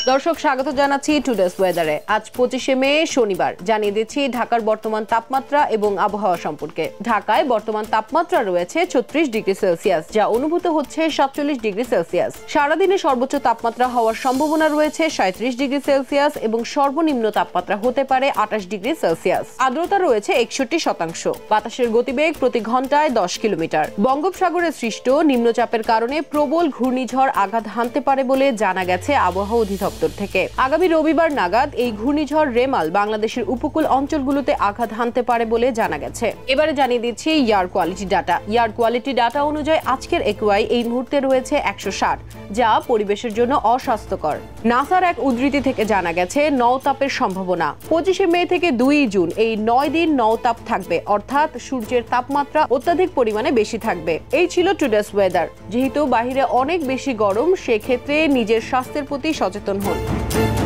দর্শক স্বাগত জানাচ্ছি টুডেস ওয়েদারে। আজ 25শে মে শনিবার। জানিয়ে দিচ্ছি ঢাকার বর্তমান তাপমাত্রা এবং আবহাওয়া সম্পর্কে। ঢাকায় বর্তমান তাপমাত্রা রয়েছে 36 ডিগ্রি সেলসিয়াস, যা অনুভূত হচ্ছে 47 ডিগ্রি সেলসিয়াস। সারাদিনে সর্বোচ্চ তাপমাত্রা হওয়ার সম্ভাবনা রয়েছে 37 ডিগ্রি সেলসিয়াস এবং সর্বনিম্ন তাপমাত্রা হতে পারে 28 ডিগ্রি সেলসিয়াস। আর্দ্রতা রয়েছে 61%। বাতাসের গতিবেগ প্রতি ঘন্টায় 10 কিলোমিটার। বঙ্গোপসাগরে সৃষ্ট নিম্নচাপের কারণে প্রবল ঘূর্ণিঝড় আঘাত হানতে পারে বলে জানা গেছে আবহাওয়া অধিদপ্তর থেকে। আগামী রবিবার নাগাদ এই ঘূর্ণিঝড় রেমাল বাংলাদেশের উপকূল অঞ্চলগুলোতে আঘাত হানতে পারে বলে জানা গেছে। এবারে জানিয়ে দিচ্ছি air quality data. Air quality data অনুযায়ী আজকের একুআই এই মুহূর্তে রয়েছে 160, যা পরিবেশের জন্য অস্বাস্থ্যকর। নাসার এক উদ্ধৃতি থেকে জানা গেছে নওতাপের সম্ভাবনা। 25শে মে থেকে 2 জুন এই 9 দিন নওতাপ থাকবে, অর্থাৎ সূর্যের তাপমাত্রা অত্যাধিক পরিমাণে বেশি থাকবে। এই ছিল টুডেস ওয়েদার। যেহেতু বাহিরে অনেক বেশি গরম, সেক্ষেত্রে নিজের স্বাস্থ্যের প্রতি সচেতন হন।